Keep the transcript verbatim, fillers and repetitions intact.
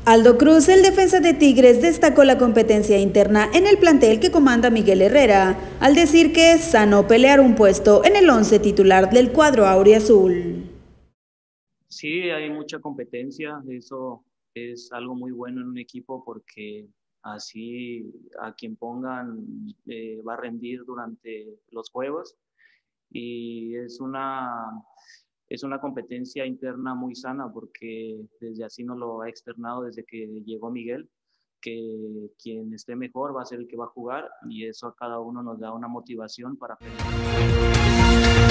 Aldo Cruz, el defensa de Tigres, destacó la competencia interna en el plantel que comanda Miguel Herrera, al decir que es sano pelear un puesto en el once titular del cuadro auriazul. Sí, hay mucha competencia, eso es algo muy bueno en un equipo porque así a quien pongan eh, va a rendir durante los juegos y es una, es una competencia interna muy sana porque desde así nos lo ha externado desde que llegó Miguel, que quien esté mejor va a ser el que va a jugar y eso a cada uno nos da una motivación para pelear.